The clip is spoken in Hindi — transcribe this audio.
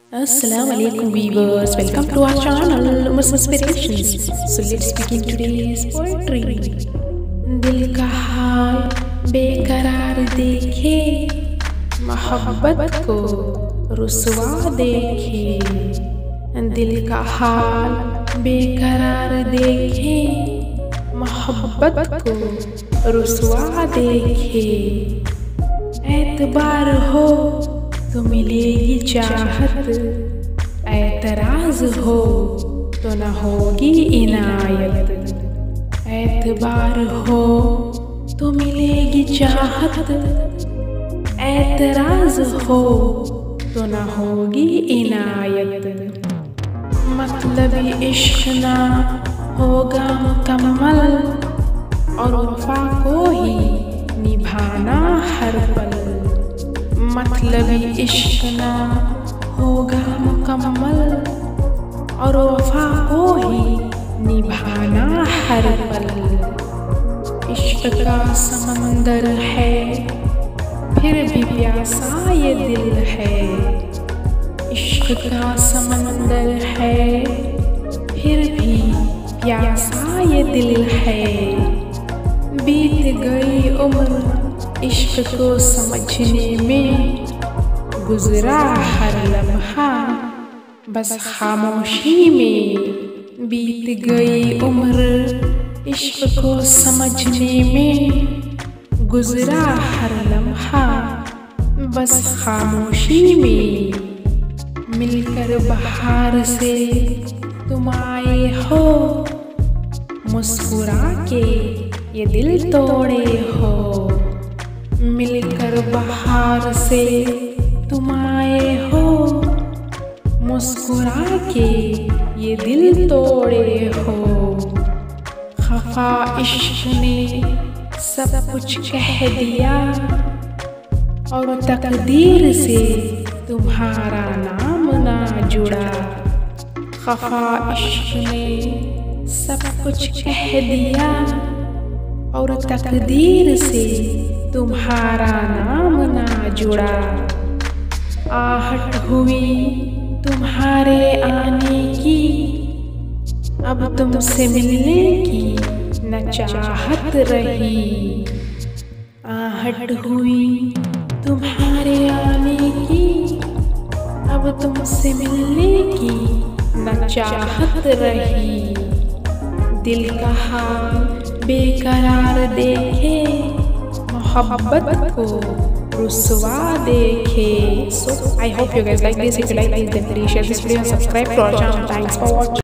Assalamualaikum viewers, welcome to our channel Umas Inspirations. So let's begin today's poetry. दिल का हाल बेकरार देखे, मोहब्बत को रुसवा देखे। दिल का हाल बेकरार देखे, मोहब्बत को रुसवा देखे। एतबार हो तो मिलेगी चाहत, ऐतराज हो तो न होगी इनायत। एतबार हो तो मिलेगी चाहत, ऐतराज हो तो न होगी इनायत। मतलबी इश्क ना होगा मुकम्मल, और वफा को ही निभाना हर पल। मतलबी इश्क ना होगा मुकम्मल, और वफा को ही निभाना हर पल। इश्क का समंदर है फिर भी प्यासा ये दिल है। इश्क का समंदर है फिर भी प्यासा ये दिल है। बीत गई उम्र इश्क को समझने में, गुजरा हर लम्हा बस खामोशी में। बीत गई उम्र इश्क को समझने में, गुजरा हर लम्हा बस खामोशी में। मिलकर बहार से तुम आए हो, मुस्कुरा के ये दिल तोड़े हो। मिलकर बहार से तुम आए हो, मुस्कुरा के ये दिल तोड़े हो। खफा इश्क ने सब कुछ कह दिया, और तकदीर से तुम्हारा नाम ना जुड़ा। खफा इश्क ने सब कुछ कह दिया, और तकदीर से तुम्हारा नाम ना जुड़ा। आहट हुई तुम्हारे आने की, अब तुमसे मिलने की न चाहत रही। आहट हुई तुम्हारे आने की, अब तुमसे मिलने की न चाहत रही। दिल का हाल बेकरार देखे, मोहब्बत को रुसवा देखे। So I hope you guys like this. If you like this, then please share this video and subscribe to our channel. Thanks for watching.